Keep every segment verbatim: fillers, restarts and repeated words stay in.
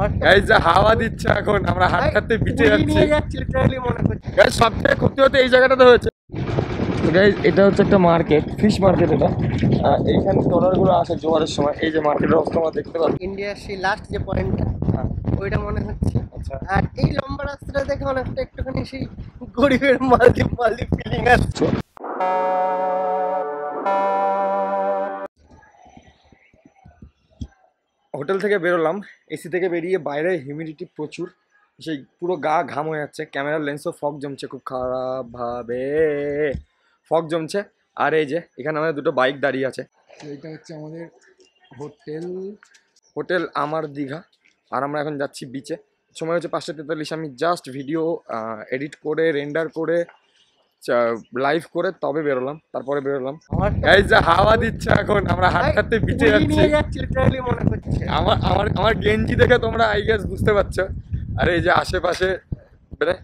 Guys যা হাওয়া দিচ্ছে এখন আমরা হাঁটতে পিছে যাচ্ছি লিটারালি মনে হচ্ছে গাইস সবথেকে ক্ষতি হতে এই জায়গাটাতে হয়েছে গাইস এটা হচ্ছে একটা মার্কেট ফিশ মার্কেট এটা এইখানে ট্রলারগুলো আসে জোয়ারের সময় এই যে মার্কেটের অবস্থা আমরা দেখতে পাচ্ছি ইন্ডিয়ার সেই লাস্ট যে পয়েন্টটা ওইটা মনে হচ্ছে আচ্ছা আর এই লম্বা রাস্তাটা দেখে অনেকটা একটুখানি সেই গরিবের মালদ্বীপ মালদ্বীপ ফিলিং আসছে হোটেল থেকে বেরোলাম এসি থেকে বেরিয়ে বাইরে হিউমিডিটি প্রচুর সেই পুরো গা ঘাম হয়ে যাচ্ছে ক্যামেরার লেন্সও ফগ জমছে খুব খারাপভাবে ফগ জমছে আর এই যে এখানে আমাদের দুটো বাইক দাঁড়িয়ে আছে এইটা হচ্ছে আমাদের হোটেল হোটেল আমার দীঘা আর আমরা এখন যাচ্ছি বিচে সময় হচ্ছে পাঁচটা তেতাল্লিশ আমি জাস্ট ভিডিও এডিট করে রেন্ডার করে লাইভ করে তবে বেরোলাম তারপরে বেরোলাম গাইস যা হাওয়া দিচ্ছে এখন আমরা হাঁটতে বিচে যাচ্ছি লিটারালি মনে হচ্ছে আমার আমার আমার গেঞ্জি দেখে তোমরা আই গেস বুঝতে পারছো আর এই যে আশেপাশে মানে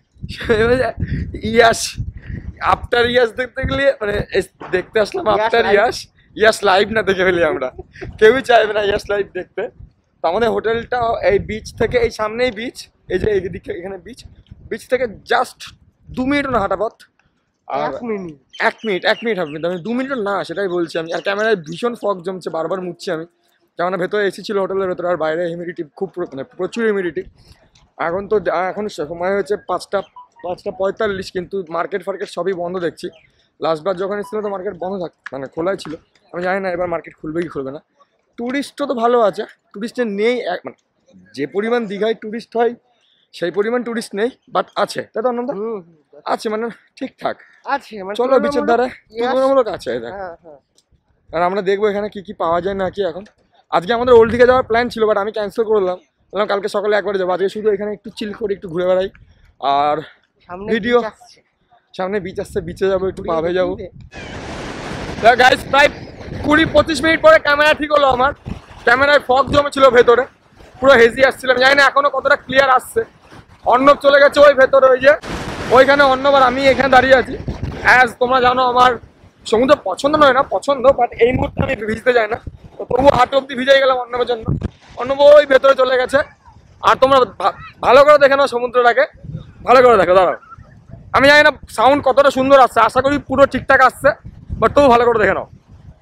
ইয়াস আফটার ইয়াস দেখতে গেলে মানে দেখতে আসলাম আফটার ইয়াস ইয়াস লাইভ না দেখে ফেলি আমরা কেউই চাইবে না ইয়াস লাইভ দেখতে তো আমাদের হোটেলটা এই বিচ থেকে এই সামনেই বিচ এই যে এইদিকে এখানে বিচ বিচ থেকে জাস্ট দু মিনিট না হাঁটা পথ আর এক মিনিট এক মিনিট এক মিনিট হবে আমি দু মিনিট না সেটাই বলছি আমি আর ক্যামেরায় ভীষণ ফগ জমছে বারবার মুছছি আমি কেননা ভেতরে এসি ছিল হোটেলের ভেতরে আর বাইরে হিউমিডিটি খুব মানে প্রচুর হিউমিডিটি এখন তো এখন সময় হয়েছে পাঁচটা পাঁচটা পঁয়তাল্লিশ কিন্তু মার্কেট ফার্কেট সবই বন্ধ দেখছি লাস্টবার যখন এসেছিলো তো মার্কেট বন্ধ থাক মানে খোলাই ছিল আমি জানি না এবার মার্কেট খুলবে কি খুলবে না ট্যুরিস্টও তো ভালো আছে ট্যুরিস্টের নেই এক মানে যে পরিমাণ দীঘায় ট্যুরিস্ট হয় সেই পরিমাণ ট্যুরিস্ট নেই বাট আছে তাই তো আনন্দ আছে মানে ঠিকঠাক আছে চলো বিচের ধারে তুলনামূলক আছে আর আমরা দেখবো এখানে কি কি পাওয়া যায় না কি এখন আজকে আমাদের ওল্ড দিকে যাওয়ার প্ল্যান ছিল বাট আমি ক্যান্সেল করলাম বললাম কালকে সকালে একবারে যাবো আজকে শুধু এখানে একটু চিল করে একটু ঘুরে বেড়াই আর ভিডিও সামনে বিচ আসছে বিচে যাবো একটু পাবে যাবো গাইস প্রায় কুড়ি পঁচিশ মিনিট পরে ক্যামেরা ঠিক হলো আমার ক্যামেরায় ফগ জমেছিল ভেতরে পুরো হেজি আসছিলাম জানি না এখনো কতটা ক্লিয়ার আসছে অর্ণব চলে গেছে ওই ভেতরে ওই যে ওইখানে অর্ণব আর আমি এখানে দাঁড়িয়ে আছি অ্যাজ তোমরা জানো আমার সমুদ্র পছন্দ নয় না পছন্দ বাট এই মুহূর্তে আমি ভিজতে যাই না তো তবু হাঁটু অব্দি ভিজাই গেলাম অর্ণবের জন্য অর্ণব ওই ভেতরে চলে গেছে আর তোমরা ভালো করে দেখে নাও সমুদ্রটাকে ভালো করে দেখো দাঁড়াও আমি জানি না সাউন্ড কতটা সুন্দর আসছে আশা করি পুরো ঠিকঠাক আসছে বাট তবু ভালো করে দেখে নাও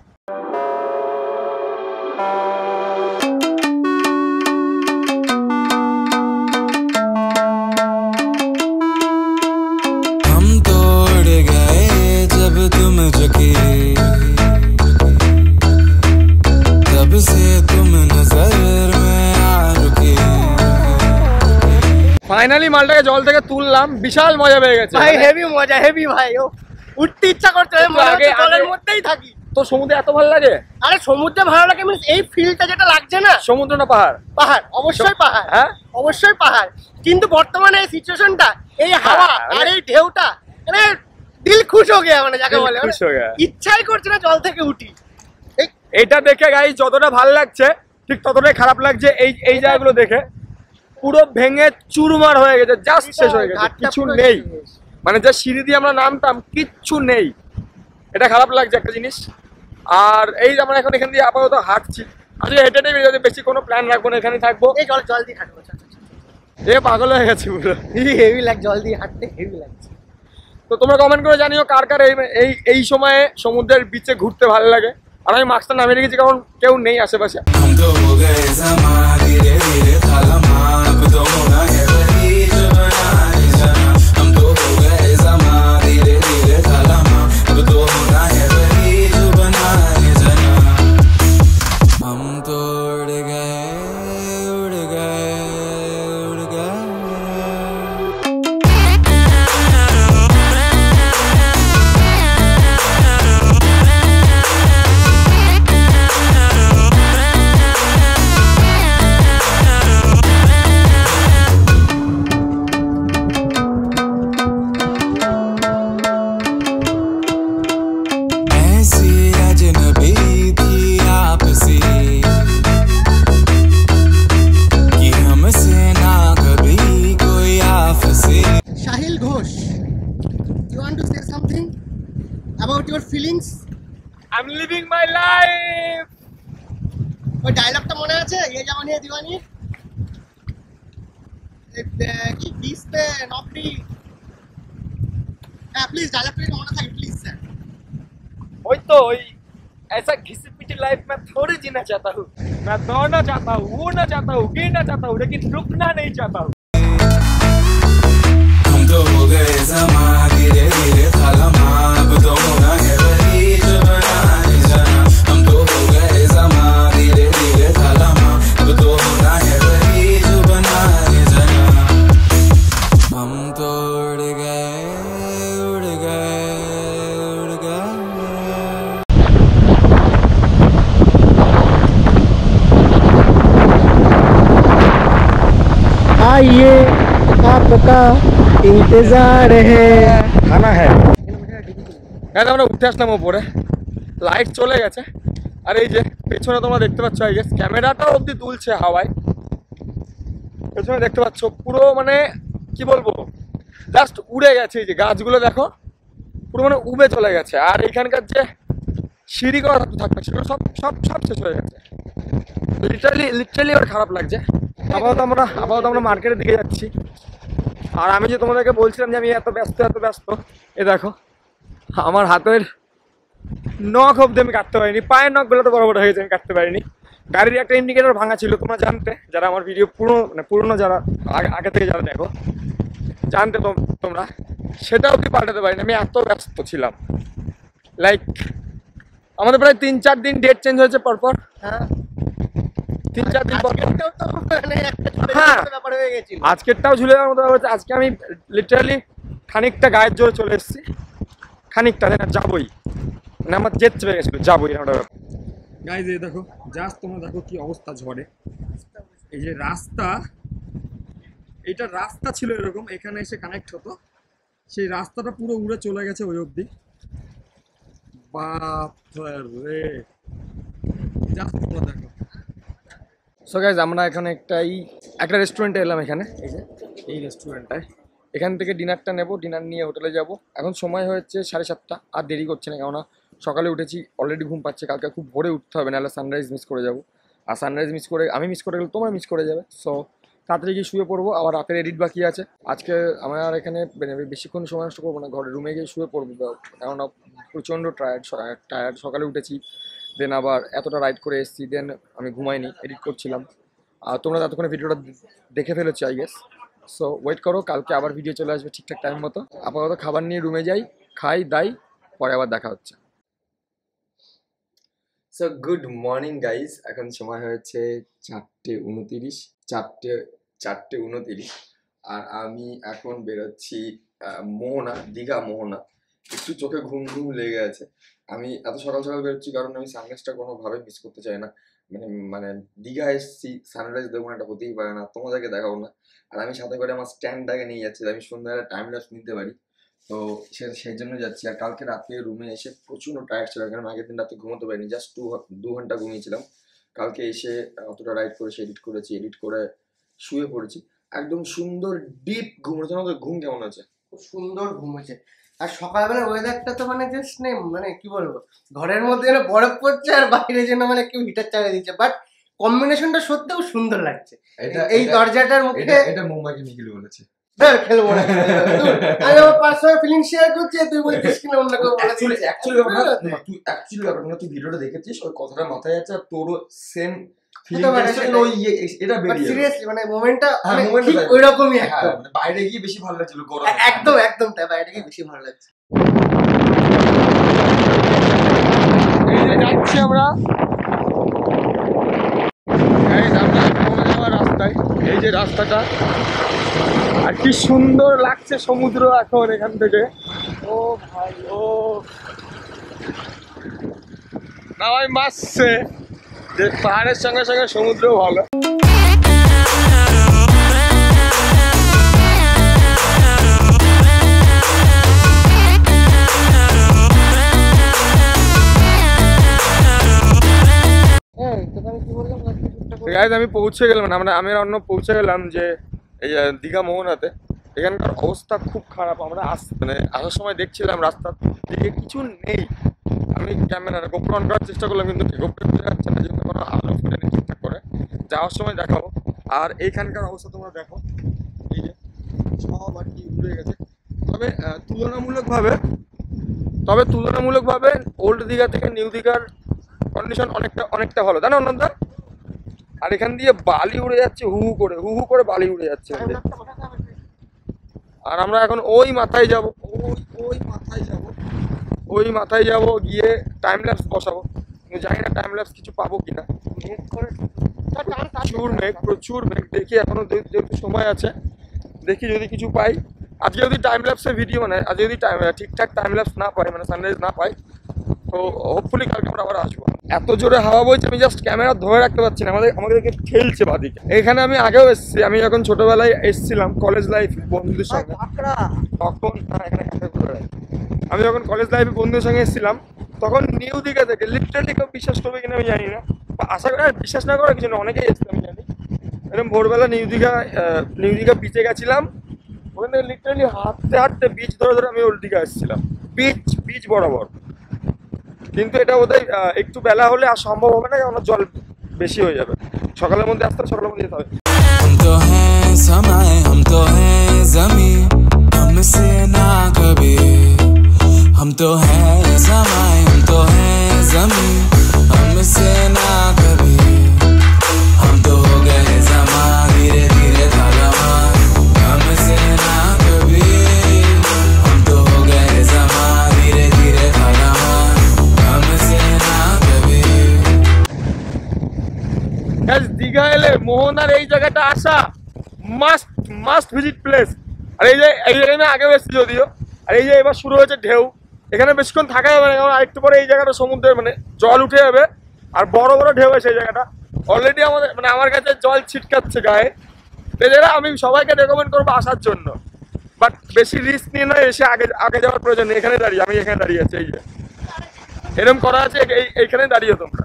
ফাইনালি মালটাকে জল থেকে তুললাম বিশাল মজা পেয়ে গেছে ভাই হেভি মজা হেভি ভাই ও উঠতে ইচ্ছা করছে আগে জলের মধ্যেই থাকি তো সমুদ্রে এত ভালো লাগে আরে সমুদ্রে ভালো লাগে মিন্স এই ফিলটা যেটা লাগছে না সমুদ্র না পাহাড় পাহাড় অবশ্যই পাহাড় হ্যাঁ অবশ্যই পাহাড় কিন্তু বর্তমানে এই সিচুয়েশনটা এই হাওয়া আর এই ঢেউটা মানে দিল খুশ হয়ে গেছে মানে যাকে বলে খুশ হয়ে গেছে ইচ্ছাই করছে না জল থেকে উঠি এটা দেখে গাইস যতটা ভালো লাগছে ঠিক ততটাই খারাপ লাগছে এই এই জায়গাগুলো দেখে পুরো ভেঙে চুরমার হয়ে গেছে জাস্ট শেষ হয়ে গেছে কিছু নেই মানে যে সিঁড়ি দিয়ে আমরা নামতাম কিচ্ছু নেই এটা খারাপ লাগছে একটা জিনিস আর এই আমরা এখন এখান দিয়ে আপাতত হাঁটছি আজকে হেঁটে নেই যদি বেশি কোনো প্ল্যান রাখবো না এখানে থাকবো এই জল জল দিয়ে হাঁটবো এ পাগল হয়ে গেছে পুরো হেভি লাগ জল দিয়ে হাঁটতে হেভি লাগছে তো তোমরা কমেন্ট করে জানিও কার কার এই এই সময়ে সমুদ্রের বিচে ঘুরতে ভালো লাগে আর আমি মাস্কটা নামিয়ে রেখেছি কারণ কেউ নেই আশেপাশে About your feelings? I'm living my life. ওই ডায়লগটা মনে আছে? ये जवानी है दीवानी? কি ফিস पे नौकरी प्लीज ज्यादा प्लीज होना था प्लीज सर वही तो वही ऐसा घिसी पिटी लाइफ में थोड़ी जीना चाहता हूँ। मैं दौड़ना चाहता हूँ, उड़ना चाहता हूँ, गिरना चाहता हूँ, लेकिन रुकना नहीं चाहता हूँ। हम तो हो गए ज़मां धीरे धीरे थालमा अब तो होना है वही जो बनाए जाना। हम तो हो गए ज़मां धीरे धीरे थालमा अब तो होना है वही जो बनाए जाना। हम तो उड़ गए उड़ गए उड़ गए। आइए आपका इंतजार है খানা হ্যাঁ হ্যাঁ আমরা উঠে আসলাম ওপরে, লাইট চলে গেছে। আর এই যে পেছনে তোমরা দেখতে পাচ্ছ, আই গেস ক্যামেরাটাও অবধি তুলছে হাওয়ায়। পেছনে দেখতে পাচ্ছ পুরো মানে কি বলবো, জাস্ট উড়ে গেছে। এই যে গাছগুলো দেখো পুরো মানে উবে চলে গেছে। আর এখানকার যে সিঁড়ি করা থাকবে সেগুলো সব সব সব শেষ হয়ে গেছে। লিটারালি লিটারালি এবার খারাপ লাগছে। আপাতত আমরা আপাতত আমরা মার্কেটের দিকে যাচ্ছি। আর আমি যে তোমাদেরকে বলছিলাম যে আমি এত ব্যস্ত এত ব্যস্ত, এ দেখো আমার হাতের নখ অব্দি আমি কাটতে পারিনি, পায়ের নখগুলো তো বড় বড় হয়ে গেছে, আমি কাটতে পারিনি। গাড়ির একটা ইন্ডিকেটর ভাঙা ছিল, তোমরা জানতে, যারা আমার ভিডিও পুরো মানে পুরনো যারা আগে আগে থেকে যারা দেখো জানতে তোমরা, সেটাও কি পাল্টাতে পারিনি, আমি এত ব্যস্ত ছিলাম। লাইক আমাদের প্রায় তিন চার দিন ডেট চেঞ্জ হয়েছে পরপর। হ্যাঁ তিন চার দিন পর আজকেরটাও তো মানে একটা ছোট হ্যাঁ। ব্যাপার হয়ে গেছিল। আজকেরটাও ঝুলে যাওয়ার মতো ব্যাপার হচ্ছে। আজকে আমি লিটারালি খানিকটা গায়ের জোরে চলে এসেছি, খানিকটা না যাবই, মানে আমার জেদ চেপে গেছিলো যাবই না। গাইজ এই দেখো জাস্ট তোমরা দেখো কি অবস্থা ঝড়ে। এই যে রাস্তা, এটা রাস্তা ছিল এরকম, এখানে এসে কানেক্ট হতো, সেই রাস্তাটা পুরো উড়ে চলে গেছে ওই অবধি। বাপরে জাস্ট তোমরা দেখো। সো গাইজ আমরা এখানে একটাই একটা রেস্টুরেন্টে এলাম, এখানে এই যে এই রেস্টুরেন্টটায়। এখান থেকে ডিনারটা নেব, ডিনার নিয়ে হোটেলে যাব। এখন সময় হয়েছে সাড়ে সাতটা, আর দেরি করছে না, কেননা সকালে উঠেছি, অলরেডি ঘুম পাচ্ছে, কালকে খুব ভোরে উঠতে হবে, নাহলে সানরাইজ মিস করে যাব। আর সানরাইজ মিস করে আমি মিস করে গেলে তোমরা মিস করে যাবে। সো তাড়াতাড়ি গিয়ে শুয়ে পড়বো, আবার রাতের এডিট বাকি আছে। আজকে আমার এখানে বেশিক্ষণ সময় নষ্ট করবো না, ঘরে রুমে গিয়ে শুয়ে পড়বো, কেননা প্রচণ্ড টায়ার্ড টায়ার্ড সকালে উঠেছি, দেন আবার এতটা রাইড করে এসেছি, দেন আমি ঘুমাইনি, এডিট করছিলাম। আর তোমরা ততক্ষণে ভিডিওটা দেখে ফেলেছো আই গেস। সো ওয়েট করো, কালকে আবার ভিডিও চলে আসবে ঠিকঠাক টাইম মতো। আপাতত খাবার নিয়ে রুমে যাই, খাই দাই, পরে আবার দেখা হচ্ছে। সো গুড মর্নিং গাইজ, এখন সময় হয়েছে চারটে উনতিরিশ চারটে চারটে উনতিরিশ আর আমি এখন বেরোচ্ছি মোহনা, দীঘা মোহনা। একটু চোখে ঘুম ঘুম লেগে আছে। আমি এত সকাল সকাল বেরোচ্ছি কারণ আমি সানরাইজটা কোনোভাবে মিস করতে চাই না। মানে মানে দীঘা এসেছি, সানরাইজ দেখবো না, এটা হতেই পারে না, তোমাদেরকে দেখাবো না। আর আমি সাথে করে আমার স্ট্যান্ডটাকে নিয়ে যাচ্ছি, আমি সন্ধ্যাবেলা টাইম ল্যাপস নিতে পারি, তো সে সেই জন্য যাচ্ছি। আর কালকে রাতে রুমে এসে প্রচণ্ড টায়ার্ড ছিল, কারণ আগের দিন রাতে ঘুমোতে পারিনি, জাস্ট টু দু ঘন্টা ঘুমিয়েছিলাম। কালকে এসে অতটা রাইড করেছি, এডিট করেছি, এডিট করে শুয়ে পড়েছি, একদম সুন্দর ডিপ ঘুম হচ্ছে। আমাদের ঘুম কেমন আছে? খুব সুন্দর ঘুম হচ্ছে। আর সকালবেলা ওয়েদারটা তো মানে জাস্ট নেই, মানে কি বলবো, ঘরের মধ্যে যেন বরফ পড়ছে আর বাইরে যেন মানে কেউ হিটার চালিয়ে দিচ্ছে, বাট কম্বিনেশনটা সত্যিও সুন্দর লাগছে। এই দরজাটার মুখে এটা মুম্বাইকে নিখিল বলেছে, খেলবো না, আমি আমার পার্সোনাল ফিলিং শেয়ার করছি, তুই বলছিস কিনা অন্য কেউ বলে। অ্যাকচুয়ালি অ্যাকচুয়ালি তুই অ্যাকচুয়ালি ব্যাপারটা না, তুই ভিডিওটা দেখেছিস, ওই কথাটা মাথায় আছে, আর তোরও সেম ফিলিং এসেছে, ওই এটা বেরিয়ে সিরিয়াসলি মানে মোমেন্টটা হ্যাঁ, ঠিক মোমেন্টটা ওইরকমই একদম, মানে বাইরে গিয়ে বেশি ভালো লাগছিল, গরম একদম একদম তাই, বাইরে গিয়ে বেশি ভালো লাগছে। এই যে যাচ্ছি আমরা, গাইস আমরা মোহনা যাওয়ার রাস্তায়, এই যে রাস্তাটা, আর কি সুন্দর লাগছে সমুদ্র এখন এখান থেকে। ও ভাই ও না ভাই, মাসছে যে পাহাড়ের সঙ্গে সঙ্গে সমুদ্র ভালো। গাইজ আমি পৌঁছে গেলাম, মানে আমি অন্য পৌঁছে গেলাম যে এই দীঘা মোহনাতে। এখানকার অবস্থা খুব খারাপ। আমরা আস মানে আসার সময় দেখছিলাম রাস্তার দিকে কিছু নেই। আমি ক্যামেরা গোপ্রো অন করার চেষ্টা করলাম, কিন্তু গোপ্রো বোঝা যাচ্ছে না, যেহেতু কোনো আলো ফুটে নেই ঠিকঠাক করে। যাওয়ার সময় দেখাবো। আর এইখানকার অবস্থা তোমরা দেখো, এই যে সব আর কি উড়ে গেছে। তবে তুলনামূলকভাবে তবে তুলনামূলকভাবে ওল্ড দীঘা থেকে নিউ দীঘার কন্ডিশন অনেকটা অনেকটা ভালো, তাই না অনন্তদা? আর এখান দিয়ে বালি উড়ে যাচ্ছে হু হু করে, হু হু করে বালি উড়ে যাচ্ছে। আর আমরা এখন ওই মাথায় যাব, ওই ওই মাথায় যাব, ওই মাথায় যাব গিয়ে টাইম ল্যাপস বসাবো। কিন্তু জানি না টাইম ল্যাপস কিছু পাবো কিনা। প্রচুর মেঘ, প্রচুর মেঘ। দেখি এখনো যেহেতু সময় আছে, দেখি যদি কিছু পাই। আজকে যদি টাইম ল্যাপসের ভিডিও মানে আজকে যদি টাইম ঠিকঠাক টাইম ল্যাপস না পাই, মানে সানরাইজ না পাই, তো হোপফুলি কালকে আমরা আবার আসবো। এত জোরে হাওয়া বইছে আমি জাস্ট ক্যামেরা ধরে রাখতে পারছি না, আমাদের আমাদেরকে ঠেলছে বাদিকে। এখানে আমি আগেও এসেছি, আমি যখন ছোটবেলায় এসেছিলাম কলেজ লাইফ বন্ধুদের সঙ্গে, তখন না এখানে আমি যখন কলেজ লাইফে বন্ধুদের সঙ্গে এসেছিলাম তখন নিউ দীঘা থেকে লিটারালি কেউ বিশ্বাস করবে কিনা আমি জানি না, আশা করি বিশ্বাস না করার কিছু না, অনেকেই এসেছে আমি জানি। এরকম ভোরবেলা নিউ দীঘা নিউ দীঘা বিচে গেছিলাম, ওখান থেকে লিটারালি হাঁটতে হাঁটতে বিচ ধরে ধরে আমি ওল্ড দীঘা এসেছিলাম, বিচ বিচ বরাবর। কিন্তু এটা বোধহয় একটু বেলা হলে আর সম্ভব হবে না, কারণ জল বেশি হয়ে যাবে। সকালের মধ্যে আসতে সকালের মধ্যে যেতে হবে। हम तो हैं समय, हम तो हैं ज़मीं, हमसे ना कभी। हम तो हैं समय, हम तो हैं ज़मीं, हमसे ना कभी। हम तो हो गए ज़मा, धीरे धीरे थालमा, हमसे ना कभी। हम तो हो गए ज़मा, धीरे धीरे थालमा, हमसे ना कभी। দীঘা এলে মোহনার এই জায়গাটা আসা মাস্ট মাস্ট ভিজিট প্লেস। আর এই যে এই জায়গায় আমি আগেও এসেছি যদিও, আর এই যে এবার শুরু হয়েছে ঢেউ, এখানে বেশিক্ষণ থাকা যাবে না, কারণ আরেকটু পরে এই জায়গাটা সমুদ্রের মানে জল উঠে যাবে আর বড় বড় ঢেউ আছে এই জায়গাটা। অলরেডি আমাদের মানে আমার কাছে জল ছিটকাচ্ছে গায়ে। এই জায়গাটা আমি সবাইকে রেকমেন্ড করবো আসার জন্য, বাট বেশি রিস্ক নিয়ে নয়, এসে আগে আগে যাওয়ার প্রয়োজন নেই। এখানে দাঁড়িয়ে আমি এখানে দাঁড়িয়ে আছি, এই যে এরকম করা আছে, এইখানে দাঁড়িয়ে তোমরা।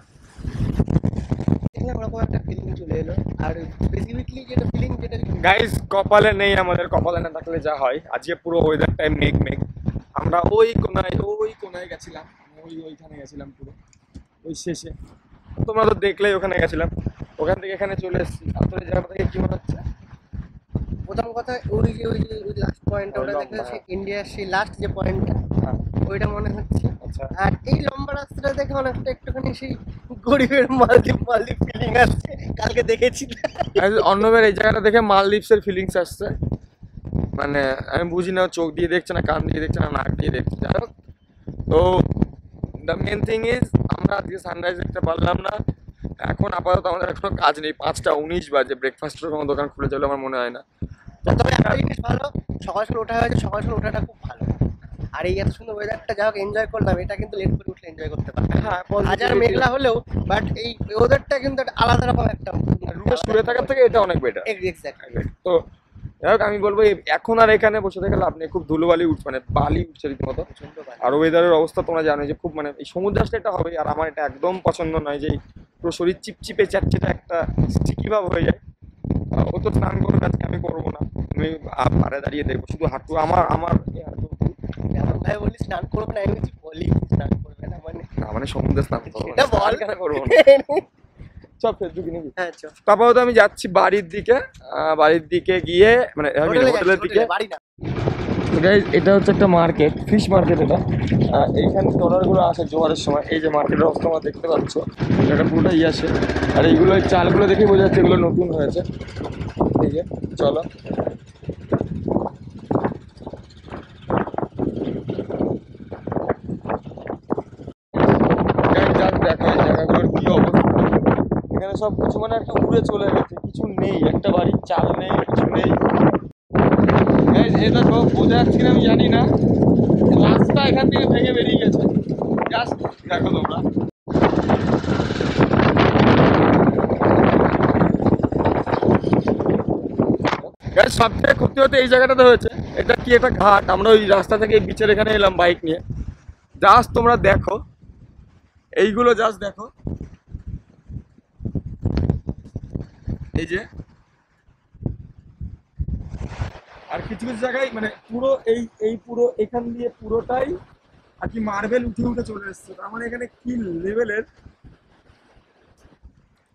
গাইস কপালে নেই আমাদের, কপালে না থাকলে যা হয়। আজকে পুরো ওয়েদারটাই মেঘ মেঘ। আমরা ওই কোনায় ওই কোনায় গেছিলাম, ওই ওইখানে গেছিলাম পুরো ওই শেষে, তোমরা তো দেখলেই ওখানে গেছিলাম। ওখান থেকে এখানে চলে এসেছি। আপনাদের জায়গা থেকে কি মনে হচ্ছে? প্রথম কথা ওই যে ওই যে ওই লাস্ট পয়েন্ট ওটা দেখে সে ইন্ডিয়ার সেই লাস্ট যে পয়েন্টটা ওইটা মনে হচ্ছে। আচ্ছা, আর এই লম্বা রাস্তাটা দেখে অনেকটা একটুখানি সেই গরিবের মালদ্বীপ মালদ্বীপ ফিলিং আসছে, কালকে দেখেছি। অন্যবের এই জায়গাটা দেখে মালদ্বীপসের ফিলিংস আসছে, মানে আমি বুঝি না চোখ দিয়ে দেখছে না কান দিয়ে দেখছে না নাক দিয়ে দেখছে। যাই হোক, তো দ্য মেন থিং ইজ আমরা আজকে সানরাইজ দেখতে পারলাম না। এখন আপাতত আমাদের এখনো কাজ নেই, পাঁচটা উনিশ বাজে, ব্রেকফাস্টের কোনো দোকান খুলে যাবে আমার মনে হয় না। তবে একটা জিনিস ভালো, সকাল সকাল ওঠা হয়েছে, সকাল সকাল ওঠাটা খুব ভালো। আর এই এত সুন্দর ওয়েদারটা যা হোক এনজয় করলাম, এটা কিন্তু লেট করে উঠলে এনজয় করতে পারবে। হ্যাঁ, হাজার মেঘলা হলেও বাট এই ওয়েদারটা কিন্তু একটা আলাদা রকম একটা রুমে শুয়ে থাকার থেকে এটা অনেক বেটার। এক্স্যাক্টলি। তো যাই হোক, আমি বলবো এখন আর এখানে বসে থেকে লাভ নেই, খুব ধুলোবালি উঠছে, মানে বালি উঠছে রীতিমতো। আর ওয়েদারের অবস্থা তোমরা জানো যে খুব মানে এই সমুদ্র আসলে এটা হবে। আর আমার এটা একদম পছন্দ নয় যে পুরো শরীর চিপচিপে চ্যাটচেটা একটা স্টিকি ভাব হয়ে যায়। ও তো স্নান করবে, আজকে আমি করবো না, আমি পাড়ে দাঁড়িয়ে দেখবো শুধু হাঁটু আমার আমার এমন ভাই বলি স্নান করবে না, আমি কিছু বলি স্নান করবে না মানে না, মানে সমুদ্রে স্নান করবো এটা বল কেন করবো না। সব ফেসবুক নাকি? হ্যাঁ চল। তারপরে তো আমি যাচ্ছি বাড়ির দিকে, বাড়ির দিকে গিয়ে মানে হোটেলের দিকে। বাড়ি না, গাইস এটা হচ্ছে একটা মার্কেট, ফিশ মার্কেট। এটা এইখানে ট্রলারগুলো আসে জোয়ারের সময়। এই যে মার্কেটের অবস্থা তোমরা দেখতে পাচ্ছ, এটা পুরোটাই আসে। আর এইগুলো এই চালগুলো দেখে বোঝা যাচ্ছে এগুলো নতুন হয়েছে। এই যে চলো দেখো এই জায়গাগুলোর কি অবস্থা। এখানে সব কিছু মানে একটা উড়ে চলে গেছে, কিছু নেই, একটা বাড়ির চাল নেই, কিছু নেই। এটা সব বোঝা যাচ্ছে না আমি জানি না, রাস্তা এখান থেকে ভেঙে বেরিয়ে গেছে। জাস্ট দেখো তোমরা, সব থেকে ক্ষতি হতে এই জায়গাটাতে হয়েছে। এটা কি একটা ঘাট, আমরা ওই রাস্তা থেকে এই বিচের এখানে এলাম বাইক নিয়ে। জাস্ট তোমরা দেখো এইগুলো, জাস্ট দেখো এই যে। আর কিছু কিছু জায়গায় মানে পুরো এই এই পুরো এখান দিয়ে পুরোটাই আর কি মার্বেল উঠে উঠে চলে এসছে। তার মানে এখানে কি লেভেলের,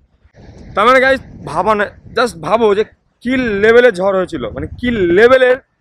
তার মানে গাইস ভাবা না, জাস্ট ভাবো যে কি লেভেলের ঝড় হয়েছিল, মানে কি লেভেলের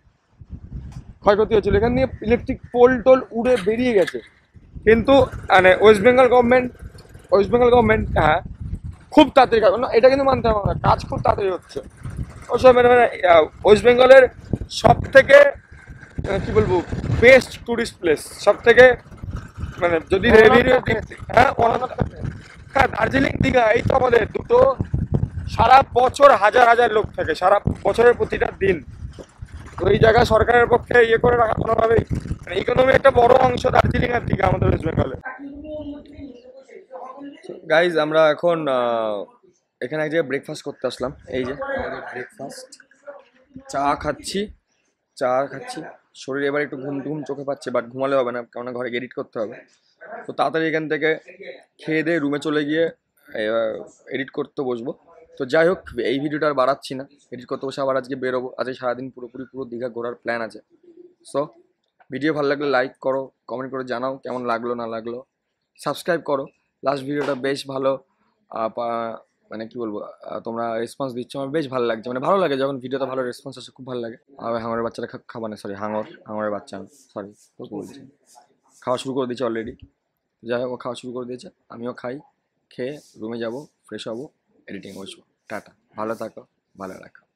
ক্ষয়ক্ষতি হচ্ছিল, এখান দিয়ে ইলেকট্রিক পোল টোল উড়ে বেরিয়ে গেছে। কিন্তু মানে West Bengal government West Bengal government হ্যাঁ খুব তাড়াতাড়ি কাজ, না এটা কিন্তু মানতে হবে না, কাজ খুব তাড়াতাড়ি হচ্ছে। ওসব মানে মানে ওয়েস্ট বেঙ্গলের সব থেকে কি বলবো বেস্ট টুরিস্ট প্লেস, সব থেকে মানে যদি রেভিনিউ, হ্যাঁ হ্যাঁ দার্জিলিং দীঘা এই তো আমাদের দুটো সারা বছর হাজার হাজার লোক থাকে, সারা বছরের প্রতিটা দিন। তো এই জায়গা সরকারের পক্ষে ইয়ে করে রাখা কোনোভাবেই, মানে ইকোনমি একটা বড় অংশ দার্জিলিং এর দিকে আমাদের ওয়েস্ট বেঙ্গলে। গাইজ আমরা এখন এখানে এক জায়গায় ব্রেকফাস্ট করতে আসলাম, এই যে আমাদের ব্রেকফাস্ট, চা খাচ্ছি চা খাচ্ছি শরীর এবার একটু ঘুম ঘুম চোখে পাচ্ছে, বাট ঘুমালে হবে না, কারণ ঘরে এডিট করতে হবে। তো তাড়াতাড়ি এখান থেকে খেয়ে দিয়ে রুমে চলে গিয়ে এডিট করতে বসবো। তো যাই হোক এই ভিডিওটা আর বাড়াচ্ছি না, এডিট করতে বসে আবার আজকে বেরোবো, আজকে সারাদিন পুরোপুরি পুরো দীঘা ঘোরার প্ল্যান আছে। সো ভিডিও ভালো লাগলে লাইক করো, কমেন্ট করে জানাও কেমন লাগলো না লাগলো, সাবস্ক্রাইব করো। লাস্ট ভিডিওটা বেশ ভালো মানে কি বলবো তোমরা রেসপন্স দিচ্ছ, আমার বেশ ভালো লাগছে, মানে ভালো লাগে যখন ভিডিওতে ভালো রেসপন্স আসে, খুব ভালো লাগে। আর হাঙরের বাচ্চারা খাবা না, সরি হাঙর হাঙরের বাচ্চা সরি বলছি, খাওয়া শুরু করে দিয়েছে অলরেডি। যাই হোক খাওয়া শুরু করে দিয়েছে, আমিও খাই, খেয়ে রুমে যাব, ফ্রেশ হবো, এডিটিং বসবো। টাটা, ভালো থাকো, ভালো রাখো।